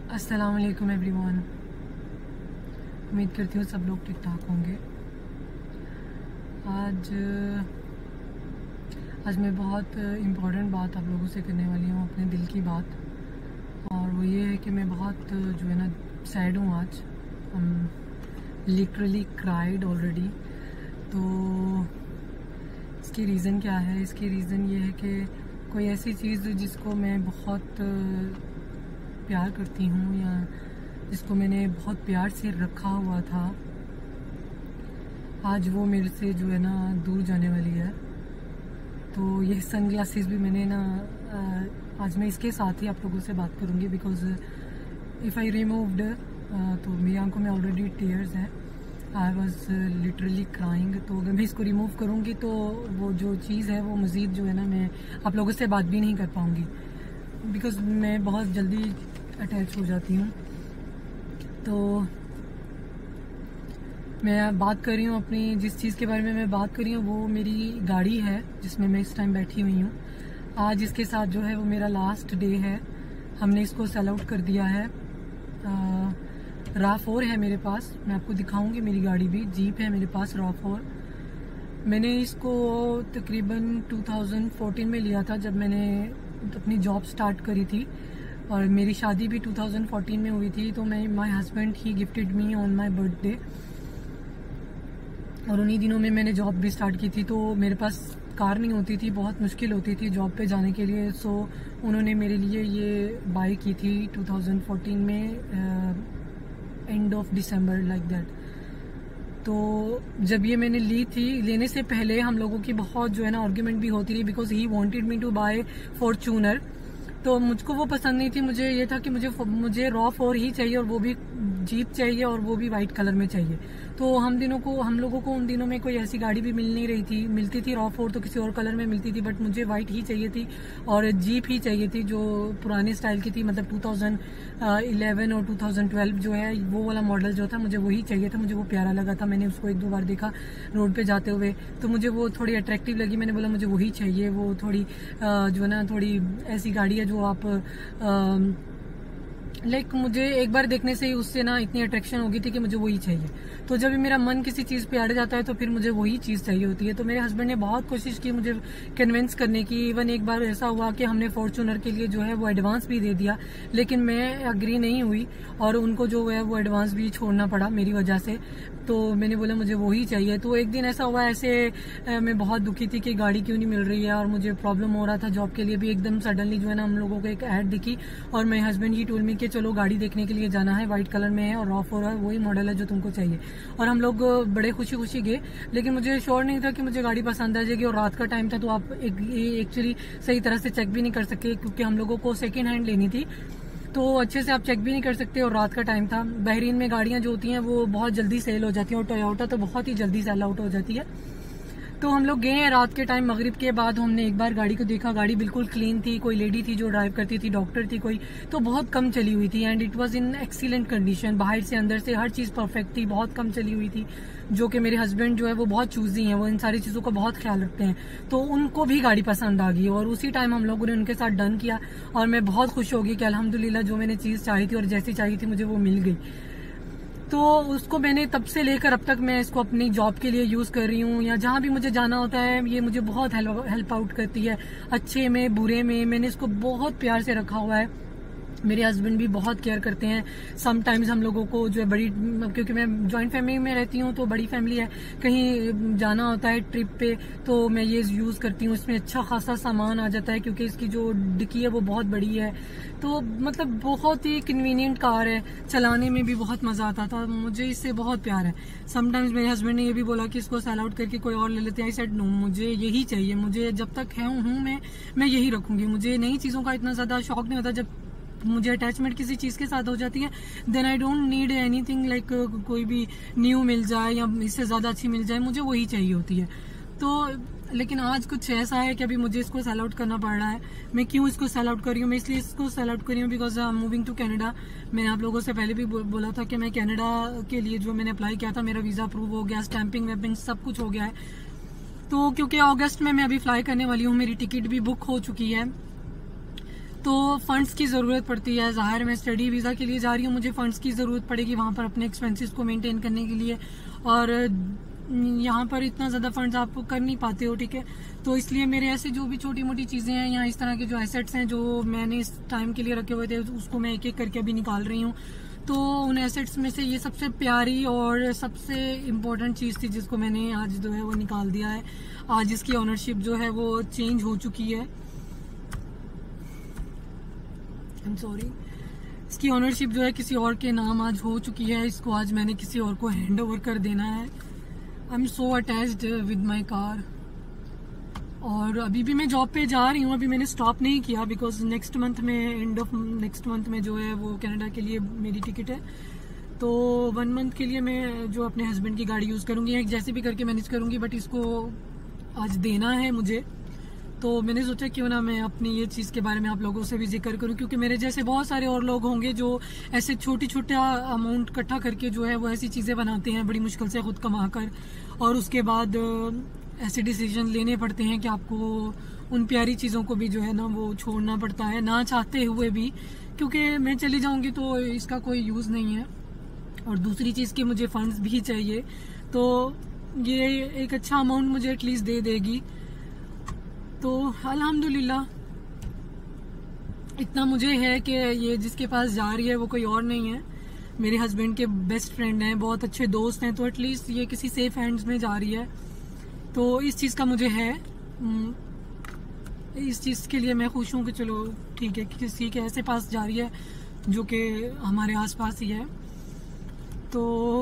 अस्सलाम वालेकुम एवरीवन। उम्मीद करती हूँ सब लोग ठीक ठाक होंगे। आज मैं बहुत इम्पोर्टेंट बात आप लोगों से करने वाली हूँ, अपने दिल की बात। और वो ये है कि मैं बहुत जो है ना सैड हूँ आज। Literally cried already. तो इसकी रीज़न क्या है? इसकी रीज़न ये है कि कोई ऐसी चीज़ जिसको मैं बहुत प्यार करती हूँ या जिसको मैंने बहुत प्यार से रखा हुआ था, आज वो मेरे से जो है ना दूर जाने वाली है। तो ये सनग्लासेस भी मैंने ना आज मैं इसके साथ ही आप लोगों से बात करूँगी, बिकॉज इफ़ आई रिमूव्ड तो मेरी आंखों में ऑलरेडी टीयर्स हैं। I was literally crying. तो अगर मैं इसको रिमूव करूँगी तो वो जो चीज़ है वो मज़ीद जो है ना मैं आप लोगों से बात भी नहीं कर पाऊँगी, बिकॉज मैं बहुत जल्दी अटैच हो जाती हूँ। तो मैं बात कर रही हूँ अपनी, जिस चीज़ के बारे में मैं बात कर रही हूँ वो मेरी गाड़ी है जिसमें मैं इस टाइम बैठी हुई हूँ। आज इसके साथ जो है वो मेरा लास्ट डे है। हमने इसको सेल आउट कर दिया है। RAV4 है मेरे पास, मैं आपको दिखाऊंगी। मेरी गाड़ी भी जीप है मेरे पास RAV4। मैंने इसको तकरीबन 2014 में लिया था, जब मैंने अपनी जॉब स्टार्ट करी थी, और मेरी शादी भी 2014 में हुई थी। तो my husband he gifted me on my birthday, और उन्हीं दिनों में मैंने जॉब भी स्टार्ट की थी। तो मेरे पास कार नहीं होती थी, बहुत मुश्किल होती थी जॉब पे जाने के लिए। सो उन्होंने मेरे लिए ये बाय की थी 2014 में, end of December like that. तो जब ये मैंने ली थी, लेने से पहले हम लोगों की बहुत जो है ना आर्ग्यूमेंट भी होती रही, because he wanted me to buy Fortuner. तो मुझको वो पसंद नहीं थी। मुझे ये था कि मुझे RAV4 ही चाहिए, और वो भी जीप चाहिए, और वो भी वाइट कलर में चाहिए। तो हम लोगों को उन दिनों में कोई ऐसी गाड़ी भी मिल नहीं रही थी। मिलती थी RAV4 तो किसी और कलर में मिलती थी, बट मुझे वाइट ही चाहिए थी, और जीप ही चाहिए थी जो पुराने स्टाइल की थी, मतलब 2011 और 2012 जो है वो वाला मॉडल जो था, मुझे वही चाहिए था। मुझे वो प्यारा लगा था, मैंने उसको एक दो बार देखा रोड पे जाते हुए, तो मुझे वो थोड़ी अट्रैक्टिव लगी। मैंने बोला मुझे वही चाहिए। वो थोड़ी जो है ना थोड़ी ऐसी गाड़ी है जो आप लाइक मुझे एक बार देखने से ही उससे ना इतनी अट्रैक्शन हो गई थी कि मुझे वही चाहिए। तो जब मेरा मन किसी चीज़ पे अड़ जाता है तो फिर मुझे वही चीज़ चाहिए होती है। तो मेरे हस्बैंड ने बहुत कोशिश की मुझे कन्विंस करने की। इवन एक बार ऐसा हुआ कि हमने फॉर्च्यूनर के लिए जो है वो एडवांस भी दे दिया, लेकिन मैं अग्री नहीं हुई, और उनको जो है वो एडवांस भी छोड़ना पड़ा मेरी वजह से। तो मैंने बोला मुझे वही चाहिए। तो एक दिन ऐसा हुआ, ऐसे मैं बहुत दुखी थी कि गाड़ी क्यों नहीं मिल रही है, और मुझे प्रॉब्लम हो रहा था जॉब के लिए भी। एकदम सडनली जो है ना हम लोगों को एक ऐड दिखी, और मेरे हस्बैंड ही टोल मी कि चलो गाड़ी देखने के लिए जाना है, व्हाइट कलर में है और RAV4 है, वही मॉडल है जो तुमको चाहिए। और हम लोग बड़े खुशी खुशी गए, लेकिन मुझे श्योर नहीं था कि मुझे गाड़ी पसंद आ जाएगी। और रात का टाइम था, तो आप एक्चुअली सही तरह से चेक भी नहीं कर सके, क्योंकि हम लोगों को सेकेंड हैंड लेनी थी, तो अच्छे से आप चेक भी नहीं कर सकते। और रात का टाइम था। बहरीन में गाड़ियां जो होती हैं वो बहुत जल्दी सेल हो जाती हैं, और टोयोटा तो बहुत ही जल्दी सेल आउट हो जाती है। तो हम लोग गए हैं रात के टाइम, मगरिब के बाद। हमने एक बार गाड़ी को देखा, गाड़ी बिल्कुल क्लीन थी। कोई लेडी थी जो ड्राइव करती थी, डॉक्टर थी कोई, तो बहुत कम चली हुई थी, and it was in excellent condition. बाहर से अंदर से हर चीज परफेक्ट थी, बहुत कम चली हुई थी। जो कि मेरे हस्बैंड जो है वो बहुत चूजी हैं, वो इन सारी चीजों का बहुत ख्याल रखते हैं, तो उनको भी गाड़ी पसंद आ गई। और उसी टाइम हम लोगों ने उनके साथ डन किया, और मैं बहुत खुश हो गई कि अल्हम्दुलिल्लाह जो मैंने चीज चाही थी और जैसी चाहिए थी मुझे वो मिल गई। तो उसको मैंने तब से लेकर अब तक मैं इसको अपनी जॉब के लिए यूज कर रही हूँ, या जहाँ भी मुझे जाना होता है ये मुझे बहुत हेल्प आउट करती है, अच्छे में बुरे में। मैंने इसको बहुत प्यार से रखा हुआ है। मेरे हस्बैंड भी बहुत केयर करते हैं। समटाइम्स हम लोगों को जो है बड़ी, क्योंकि मैं जॉइंट फैमिली में रहती हूँ तो बड़ी फैमिली है, कहीं जाना होता है ट्रिप पे तो मैं ये यूज करती हूँ। इसमें अच्छा खासा सामान आ जाता है, क्योंकि इसकी जो डिक्की है वो बहुत बड़ी है। तो मतलब बहुत ही कन्वीनियंट कार है, चलाने में भी बहुत मजा आता था। मुझे इससे बहुत प्यार है। समटाइम्स मेरे हस्बैंड ने ये भी बोला कि इसको सेल आउट करके कोई और ले लेते हैं। आई सेड नो, मुझे यही चाहिए। मुझे जब तक हूँ मैं यही रखूंगी। मुझे नई चीजों का इतना ज्यादा शौक नहीं होता। जब मुझे अटैचमेंट किसी चीज के साथ हो जाती है, then I don't need anything like कोई भी न्यू मिल जाए या इससे ज्यादा अच्छी मिल जाए, मुझे वही चाहिए होती है। तो लेकिन आज कुछ ऐसा है कि अभी मुझे इसको सेल आउट करना पड़ रहा है। मैं क्यों इसको सेल आउट कर रही हूँ? मैं इसलिए इसको सेल आउट कर रही हूँ because I am moving to Canada. मैंने आप लोगों से पहले भी बोला था कि मैं कनाडा के लिए जो मैंने अप्लाई किया था, मेरा वीजा अप्रूव हो गया, स्टैंपिंग वैम्पिंग सब कुछ हो गया है। तो क्योंकि अगस्त में मैं अभी फ्लाई करने वाली हूँ, मेरी टिकट भी बुक हो चुकी है। तो फंड्स की ज़रूरत पड़ती है। ज़ाहिर मैं स्टडी वीज़ा के लिए जा रही हूँ, मुझे फंड्स की ज़रूरत पड़ेगी वहाँ पर अपने एक्सपेंसेस को मेंटेन करने के लिए, और यहाँ पर इतना ज़्यादा फंड्स आप कर नहीं पाते हो, ठीक है। तो इसलिए मेरे ऐसे जो भी छोटी मोटी चीज़ें हैं या इस तरह के जो एसेट्स हैं जो मैंने इस टाइम के लिए रखे हुए थे, उसको मैं एक एक करके अभी निकाल रही हूँ। तो उन एसेट्स में से ये सबसे प्यारी और सबसे इम्पोर्टेंट चीज़ थी जिसको मैंने आज जो है वो निकाल दिया है। आज इसकी ऑनरशिप जो है वो चेंज हो चुकी है। आई एम सॉरी, इसकी ऑनरशिप जो है किसी और के नाम आज हो चुकी है। इसको आज मैंने किसी और को हैंड ओवर कर देना है। I am so attached with my car. और अभी भी मैं जॉब पे जा रही हूँ, अभी मैंने स्टॉप नहीं किया, बिकॉज नेक्स्ट मंथ में, एंड ऑफ नेक्स्ट मंथ में जो है वो कनाडा के लिए मेरी टिकट है। तो 1 मंथ के लिए मैं जो अपने हस्बैंड की गाड़ी यूज़ करूँगी, जैसे भी करके मैनेज करूँगी, बट इसको आज देना है मुझे। तो मैंने सोचा क्यों ना मैं अपनी ये चीज़ के बारे में आप लोगों से भी जिक्र करूं, क्योंकि मेरे जैसे बहुत सारे और लोग होंगे जो ऐसे छोटा अमाउंट इकट्ठा करके जो है वो ऐसी चीज़ें बनाते हैं बड़ी मुश्किल से खुद कमा कर, और उसके बाद ऐसे डिसीजन लेने पड़ते हैं कि आपको उन प्यारी चीज़ों को भी जो है ना वो छोड़ना पड़ता है, ना चाहते हुए भी, क्योंकि मैं चली जाऊँगी तो इसका कोई यूज़ नहीं है। और दूसरी चीज़ कि मुझे फंड्स भी चाहिए, तो ये एक अच्छा अमाउंट मुझे एटलीस्ट दे देगी। तो अल्हम्दुलिल्लाह इतना मुझे है कि ये जिसके पास जा रही है वो कोई और नहीं है, मेरे हस्बैंड के बेस्ट फ्रेंड हैं, बहुत अच्छे दोस्त हैं। तो एटलीस्ट ये किसी सेफ हैंड्स में जा रही है, तो इस चीज़ का मुझे है, इस चीज़ के लिए मैं खुश हूँ कि चलो ठीक है, किसी के ऐसे पास जा रही है जो कि हमारे आसपास ही है। तो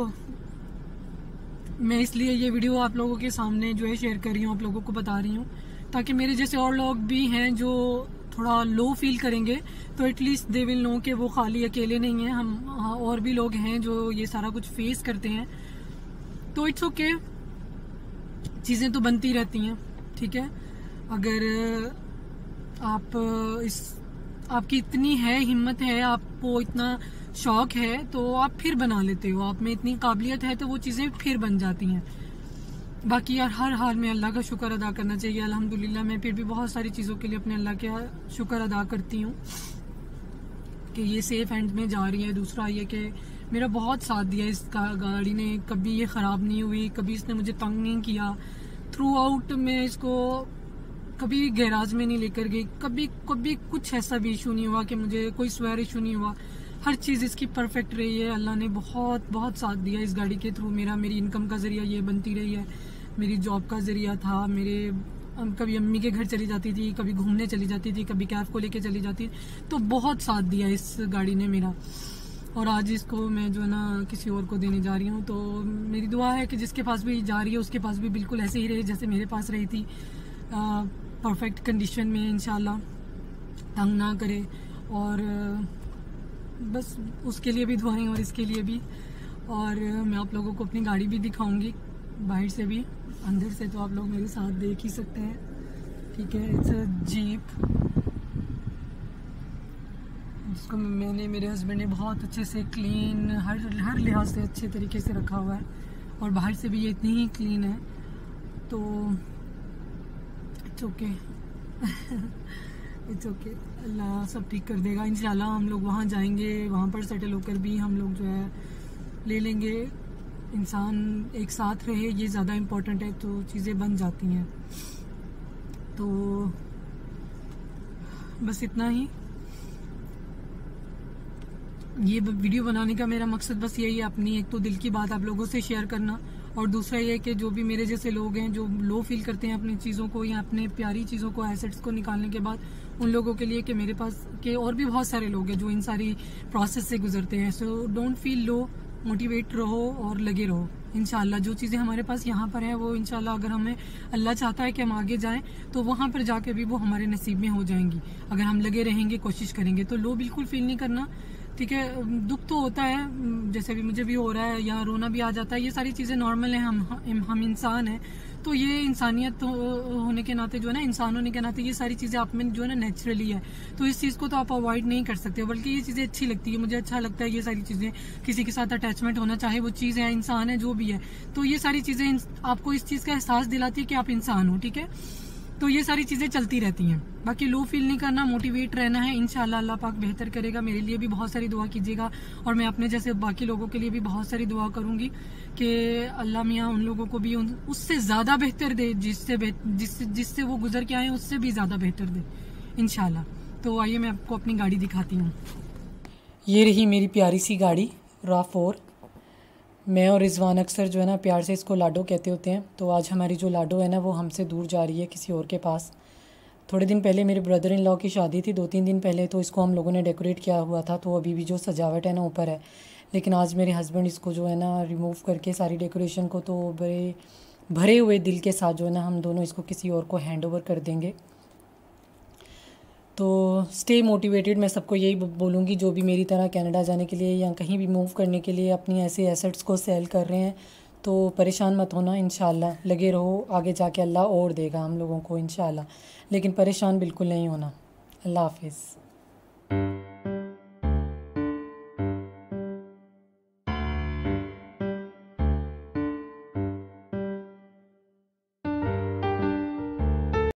मैं इसलिए ये वीडियो आप लोगों के सामने जो है शेयर कर रही हूँ, आप लोगों को बता रही हूँ, ताकि मेरे जैसे और लोग भी हैं जो थोड़ा लो फील करेंगे तो एटलीस्ट दे विल नो कि वो खाली अकेले नहीं हैं, हम और भी लोग हैं जो ये सारा कुछ फेस करते हैं। तो इट्स ओके, चीज़ें तो बनती रहती हैं, ठीक है। अगर आप आपकी इतनी है हिम्मत है, आपको इतना शौक है, तो आप फिर बना लेते हो, आप में इतनी काबिलियत है तो वो चीज़ें फिर बन जाती हैं। बाकी यार हर हाल में अल्लाह का शुक्र अदा करना चाहिए। अल्हम्दुलिल्लाह मैं फिर भी बहुत सारी चीज़ों के लिए अपने अल्लाह का शुक्र अदा करती हूँ कि ये सेफ हैंड में जा रही है। दूसरा ये कि मेरा बहुत साथ दिया इस गाड़ी ने, कभी ये ख़राब नहीं हुई, कभी इसने मुझे तंग नहीं किया थ्रू आउट। मैं इसको कभी गैराज में नहीं लेकर गई, कभी कुछ ऐसा भी इशू नहीं हुआ कि मुझे कोई स्वेयर इशू नहीं हुआ। हर चीज़ इसकी परफेक्ट रही है। अल्लाह ने बहुत बहुत साथ दिया इस गाड़ी के थ्रू। मेरी इनकम का ज़रिया ये बनती रही है, मेरी जॉब का ज़रिया था। कभी अम्मी के घर चली जाती थी, कभी घूमने चली जाती थी, कभी कैब को लेके चली जाती, तो बहुत साथ दिया इस गाड़ी ने मेरा। और आज इसको मैं जो है ना किसी और को देने जा रही हूँ। तो मेरी दुआ है कि जिसके पास भी जा रही है उसके पास भी बिल्कुल ऐसे ही रहे जैसे मेरे पास रही थी, परफेक्ट कंडीशन में, इंशाल्लाह तंग ना करे। और बस उसके लिए भी दुआएं और इसके लिए भी। और मैं आप लोगों को अपनी गाड़ी भी दिखाऊंगी, बाहर से भी, अंदर से तो आप लोग मेरे साथ देख ही सकते हैं, ठीक है। इट्स अ जीप जिसको मेरे हस्बैंड ने बहुत अच्छे से क्लीन, हर लिहाज से अच्छे तरीके से रखा हुआ है, और बाहर से भी ये इतनी ही क्लीन है। तो it's okay it's okay, Allah सब ठीक कर देगा इंशाल्लाह। हम लोग वहाँ जाएंगे, वहाँ पर सेटल होकर भी हम लोग जो है ले लेंगे। इंसान एक साथ रहे ये ज़्यादा इम्पोर्टेंट है, तो चीज़ें बन जाती हैं। तो बस इतना ही, ये वीडियो बनाने का मेरा मकसद बस यही है, अपनी एक तो दिल की बात आप लोगों से शेयर करना, और दूसरा ये कि जो भी मेरे जैसे लोग हैं जो लो फील करते हैं अपनी चीज़ों को या अपने प्यारी चीज़ों को, एसेट्स को निकालने के बाद, उन लोगों के लिए कि मेरे पास के और भी बहुत सारे लोग हैं जो इन सारी प्रोसेस से गुजरते हैं। So don't feel low, motivate रहो और लगे रहो। इंशाल्लाह जो चीज़ें हमारे पास यहाँ पर है वो इंशाल्लाह अगर हमें अल्लाह चाहता है कि हम आगे जाएं तो वहाँ पर जाके भी वो हमारे नसीब में हो जाएंगी, अगर हम लगे रहेंगे, कोशिश करेंगे। तो लो बिल्कुल फील नहीं करना, ठीक है। दुख तो होता है, जैसे भी मुझे भी हो रहा है, या रोना भी आ जाता है, ये सारी चीज़ें नॉर्मल हैं, हम इंसान हैं। तो ये इंसानियत होने के नाते जो है ना, इंसान होने के नाते ये सारी चीज़ें आप में जो है ना नेचुरली है। तो इस चीज़ को तो आप अवॉइड नहीं कर सकते, बल्कि ये चीज़ें अच्छी लगती है, मुझे अच्छा लगता है ये सारी चीज़ें, किसी के साथ अटैचमेंट होना, चाहे वो चीज़ है, इंसान है, जो भी है। तो ये सारी चीज़ें आपको इस चीज़ का एहसास दिलाती है कि आप इंसान हो, ठीक है। तो ये सारी चीज़ें चलती रहती हैं। बाकी लो फील नहीं करना, मोटिवेट रहना है। इंशाल्लाह अल्लाह पाक बेहतर करेगा। मेरे लिए भी बहुत सारी दुआ कीजिएगा और मैं अपने जैसे बाकी लोगों के लिए भी बहुत सारी दुआ करूंगी कि अल्लाह मियाँ उन लोगों को भी उससे ज़्यादा बेहतर दे, जिससे वो गुजर के आए उससे भी ज़्यादा बेहतर दे इंशाल्लाह। तो आइए मैं आपको अपनी गाड़ी दिखाती हूँ। ये रही मेरी प्यारी सी गाड़ी RAV4। मैं और रिजवान अक्सर जो है ना प्यार से इसको लाडो कहते होते हैं। तो आज हमारी जो लाडो है ना वो हमसे दूर जा रही है किसी और के पास। थोड़े दिन पहले मेरे ब्रदर इन लॉ की शादी थी, 2-3 दिन पहले, तो इसको हम लोगों ने डेकोरेट किया हुआ था। तो अभी भी जो सजावट है ना ऊपर है, लेकिन आज मेरे हस्बैंड इसको जो है ना रिमूव करके सारी डेकोरेशन को तो बड़े भरे हुए दिल के साथ जो है ना हम दोनों इसको किसी और को हैंड ओवर कर देंगे। तो स्टे मोटिवेटेड, मैं सबको यही बोलूँगी जो भी मेरी तरह कनाडा जाने के लिए या कहीं भी मूव करने के लिए अपनी ऐसे एसेट्स को सेल कर रहे हैं, तो परेशान मत होना। इंशाल्लाह लगे रहो, आगे जाके अल्लाह और देगा हम लोगों को इंशाल्लाह, लेकिन परेशान बिल्कुल नहीं होना। अल्लाह हाफिज़।